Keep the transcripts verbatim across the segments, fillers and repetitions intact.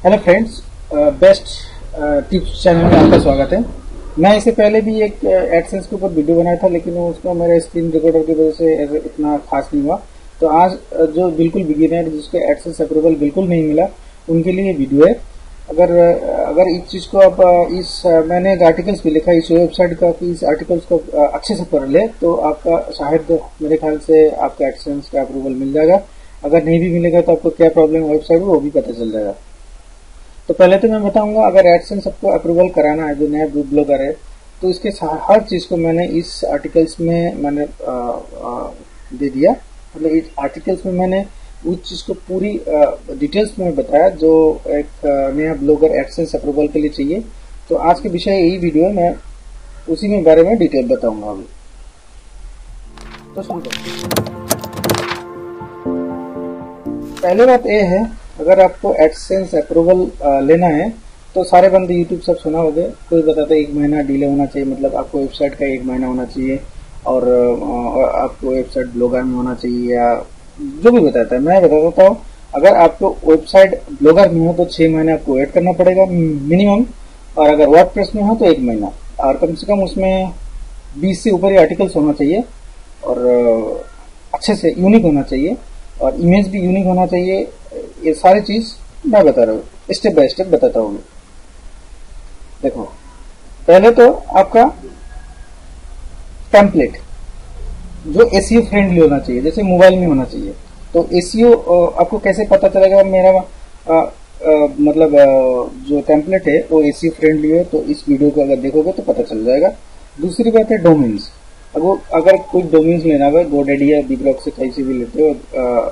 Hello friends, best tips channel में आपका स्वागत है। मैं इससे पहले भी एक एडसेंस के ऊपर वीडियो बनाया था, लेकिन उसका मेरा स्क्रीन रिकॉर्डर की वजह से इतना खास नहीं हुआ। तो आज जो बिल्कुल बिगिनर जिसको एडसेंस अप्रूवल बिल्कुल नहीं मिला, उनके लिए वीडियो है। अगर अगर इस चीज़ को आप इस मैंने एक आर्टिकल्स भी लिखा इस वेबसाइट का कि इस आर्टिकल्स को अच्छे से पढ़ ले तो आपका शायद मेरे ख्याल से आपका एडसेंस का अप्रूवल मिल जाएगा। अगर नहीं भी मिलेगा तो आपको क्या प्रॉब्लम वेबसाइट में वो भी पता चल जाएगा। तो पहले तो मैं बताऊंगा, अगर एडसेंस आपको अप्रूवल कराना है जो नया ब्लॉगर है, तो इसके हर चीज़ को मैंने इस आर्टिकल्स में मैंने आ, आ, दे दिया। मतलब इस आर्टिकल्स में मैंने उस चीज़ को पूरी डिटेल्स में बताया जो एक नया ब्लॉगर एडसेंस अप्रूवल के लिए चाहिए। तो आज के विषय यही वीडियो है, मैं उसी में बारे में डिटेल बताऊंगा अभी। तो शुरू करते हैं। पहली बात यह है, अगर आपको एडसेंस अप्रूवल लेना है तो सारे बंदे यूट्यूब सब सुना होगे, कोई बताता है एक महीना डिले होना चाहिए, मतलब आपको वेबसाइट का एक महीना होना चाहिए और, और आपको वेबसाइट ब्लॉगर में होना चाहिए, या जो भी बताता है। मैं बता देता हूँ, अगर आपको वेबसाइट ब्लॉगर में हो तो छः महीने आपको वेट करना पड़ेगा मिनिमम, और अगर वर्डप्रेस में हो तो एक महीना, और कम से कम उसमें बीस से ऊपर आर्टिकल्स होना चाहिए और अच्छे से यूनिक होना चाहिए और इमेज भी यूनिक होना चाहिए। ये सारी चीज मैं बता रहा हूँ, स्टेप बाय स्टेप बताता हूँ। देखो, पहले तो आपका टेम्पलेट जो एसईओ फ्रेंडली होना चाहिए, जैसे मोबाइल में होना चाहिए। तो एसईओ आपको कैसे पता चलेगा मेरा आ, आ, मतलब आ, जो टेम्पलेट है वो एसईओ फ्रेंडली है, तो इस वीडियो को अगर देखोगे तो पता चल जाएगा। दूसरी बात है डोमेन्स। अगर अगर कोई डोमेन्स लेना है, गोडेडी या बिगलॉग से कहीं से भी लेते हो,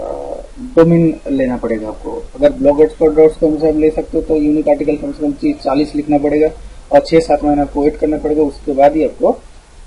डोमेन लेना पड़ेगा आपको। अगर ब्लॉगस्पॉट डॉट कॉम से आप ले सकते हो तो यूनिक आर्टिकल कम से कम चालीस लिखना पड़ेगा और छः सात महीना आपको वेट करना पड़ेगा। उसके बाद ही आपको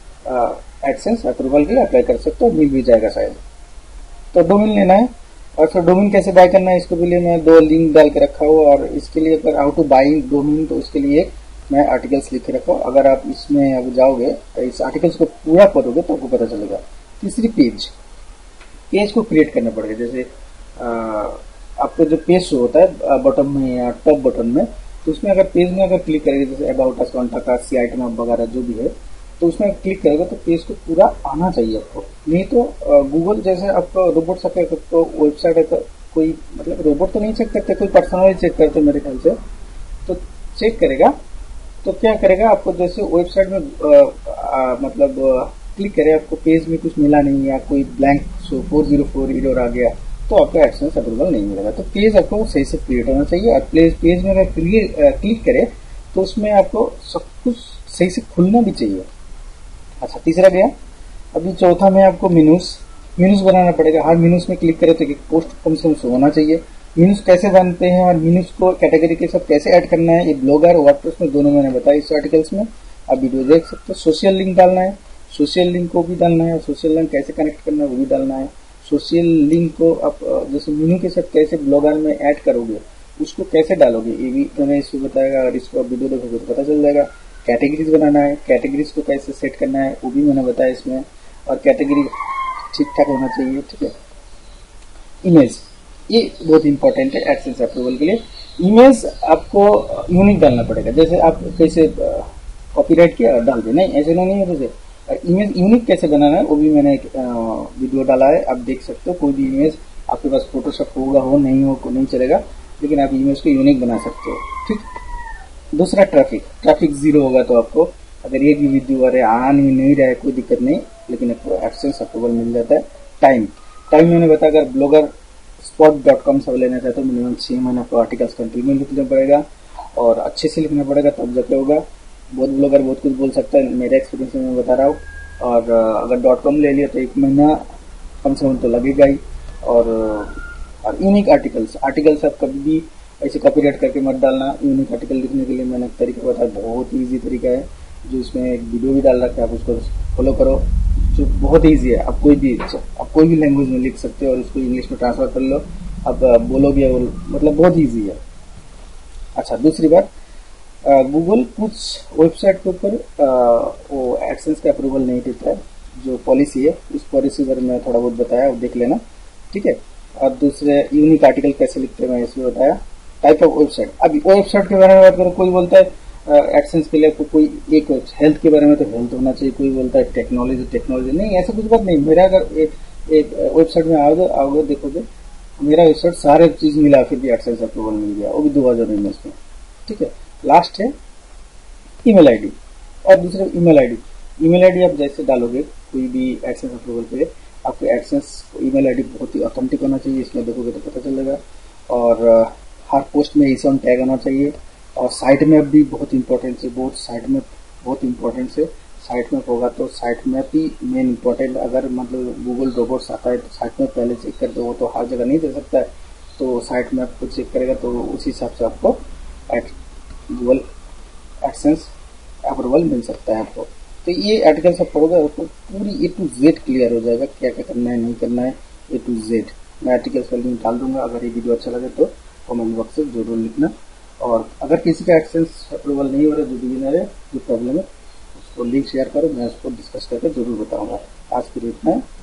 एडसेंस अप्रूवल के लिए अप्लाई कर सकते हो, मिल भी जाएगा शायद। तो डोमेन लेना है, और फिर डोमेन कैसे बाय करना है इसके लिए मैं दो लिंक डाल के रखा हुआ, और इसके लिए अगर हाउ टू बाई डोमेन तो उसके लिए एक मैं आर्टिकल्स लिख के रखा हूँ। अगर आप इसमें अब जाओगे, इस आर्टिकल्स को पूरा पढ़ोगे तो आपको पता चलेगा। तीसरी पेज पेज को क्रिएट करना पड़ेगा। जैसे आ, आपको जो पेज शो होता है बटन में या टॉप बटन में, तो उसमें अगर पेज में अगर क्लिक करेंगे, जैसे अबाउट अस, कॉन्टैक्ट अस, सी आइटम वगैरह जो भी है, तो उसमें क्लिक करेगा तो पेज को पूरा आना चाहिए आपको। नहीं तो गूगल जैसे आपको रोबोट सकते तो वेबसाइट है तो कोई मतलब रोबोट तो नहीं चेक करते, कोई पर्सनली चेक करते मेरे ख्याल से, तो चेक करेगा तो क्या करेगा, आपको जैसे वेबसाइट में आ, आ, मतलब क्लिक करे, आपको पेज में कुछ मिला नहीं या कोई blank so four zero four error आ गया तो आपका एडसेंस अप्रूवल नहीं मिलेगा। तो पेज आपको सही से क्रिएट होना चाहिए, और पेज में अगर क्लिक करे तो उसमें आपको सब कुछ सही से खुलना भी चाहिए। अच्छा, तीसरा गया। अभी चौथा में आपको मिनूस मिनूस बनाना पड़ेगा। हर मिनूस में क्लिक करे तो एक पोस्ट कम से कम होना चाहिए। मिनूस कैसे बनते हैं और मिनूस को कैटेगरी के साथ कैसे ऐड करना है, ये ब्लॉगर वर्डप्रेस में दोनों मैंने बताया इस आर्टिकल्स में, आप वीडियो देख सकते हो। सोशल लिंक डालना है, सोशल लिंक को भी डालना है, सोशल लिंक कैसे कनेक्ट करना है वो भी डालना है। सोशल लिंक को आप जैसे मेनू के साथ कैसे ब्लॉगर में ऐड करोगे, उसको कैसे डालोगे, ये भी मैंने इसको बताएगा, और इसको आप वीडियो देखोगे तो पता चल जाएगा। कैटेगरीज बनाना है, कैटेगरीज को कैसे सेट करना है वो भी मैंने बताया इसमें, और कैटेगरी ठीक ठाक होना चाहिए। ठीक है। इमेज, ये बहुत इंपॉर्टेंट है एडसेंस अप्रूवल के लिए। इमेज आपको यूनिक डालना पड़ेगा। जैसे आप कैसे कॉपीराइट किया और डाल दे, नहीं ऐसे नहीं है। जैसे इमेज यूनिक कैसे बनाना है वो भी मैंने एक वीडियो डाला है, आप देख सकते हो। कोई भी इमेज आपके पास फोटोशॉप होगा हो नहीं हो को नहीं चलेगा, लेकिन आप इमेज को यूनिक बना सकते हो। ठीक। दूसरा ट्रैफिक ट्रैफिक जीरो होगा तो आपको अगर एक भी वीडियो अरे आ नहीं नहीं रहा है कोई दिक्कत नहीं, लेकिन आपको एडसेंस अप्रूवल मिल जाता है। टाइम टाइम मैंने बताया, अगर ब्लॉगर स्पॉट डॉट कॉम सब लेना चाहते हो मिनिमम छः महीने आपको आर्टिकल्स कंटिन्यू लिखना पड़ेगा और अच्छे से लिखना पड़ेगा, तब जाके होगा। बहुत ब्लॉगर बहुत कुछ बोल सकता है, मेरे एक्सपीरियंस में मैं बता रहा हूँ। और अगर डॉट कॉम ले लिया तो एक महीना कम से कम तो लगेगा ही। और और यूनिक आर्टिकल्स आर्टिकल्स आप कभी भी ऐसे कॉपीराइट करके मत डालना। यूनिक आर्टिकल लिखने के लिए मैंने एक तरीका बताया, बहुत ईजी तरीका है, जो इसमें एक वीडियो भी डाल रखा है, आप उसको फॉलो करो, जो बहुत ईजी है। आप कोई भी आप कोई भी लैंग्वेज में लिख सकते हो और उसको इंग्लिश में ट्रांसफर कर लो, आप बोलो भी, मतलब बहुत ईजी है। अच्छा, दूसरी बात, गूगल कुछ वेबसाइट के ऊपर वो एडसेंस का अप्रूवल नहीं देता है, जो पॉलिसी है उस पॉलिसी पर मैं थोड़ा बहुत बताया, वो देख लेना। ठीक है। और दूसरे यूनिक आर्टिकल कैसे लिखते हैं मैं इसमें बताया। Type of website. अभी वेबसाइट के बारे में बात करो, कोई बोलता है एडसेंस के लिए आपको कोई एक हेल्थ के बारे में तो हेल्थ होना चाहिए, कोई बोलता है टेक्नोलॉजी टेक्नोलॉजी नहीं, ऐसा कुछ बात नहीं। मेरा अगर एक, एक वेबसाइट में आओगे आओगे देखोगे मेरा वेबसाइट सारे चीज मिला फिर भी एडसेंस अप्रूवल मिल गया, वो भी दो हजार एमएस में। ठीक है, लास्ट है ईमेल आईडी और दूसरा ईमेल आईडी। ईमेल आईडी आप जैसे डालोगे कोई भी एडसेंस अप्रूवल पे, आपको एडसेंस ईमेल आईडी बहुत ही ऑथेंटिक होना चाहिए, इसमें देखोगे तो पता चलेगा। और हर पोस्ट में इसे ऑन टैग आना चाहिए। और साइट मैप भी बहुत इंपॉर्टेंट है, बहुत साइट मैप बहुत इंपॉर्टेंट है। साइट मैप होगा तो साइट मैप ही मेन इंपॉर्टेंट। अगर मतलब गूगल रोबोट्स आता है तो साइट मैप पहले चेक कर दो, वो तो हर जगह नहीं दे सकता है, तो साइट मैप को चेक करेगा तो उसी हिसाब से आपको गूगल एडसेंस अप्रूवल मिल सकता है आपको। तो ये आर्टिकल सब पढ़ोगे आपको पूरी ए टू जेड क्लियर हो जाएगा, क्या क्या करना है नहीं करना है ए टू जेड। मैं आर्टिकल का लिंक डाल दूंगा, अगर ये वीडियो अच्छा लगे तो कमेंट बॉक्स में जरूर लिखना। और अगर किसी का एडसेंस अप्रूवल नहीं हो रहा, जो बिगिनर है, जो प्रॉब्लम है, उसको लिंक शेयर करो, मैं उसको डिस्कस करके जरूर बताऊंगा। आज के लिए इतना है।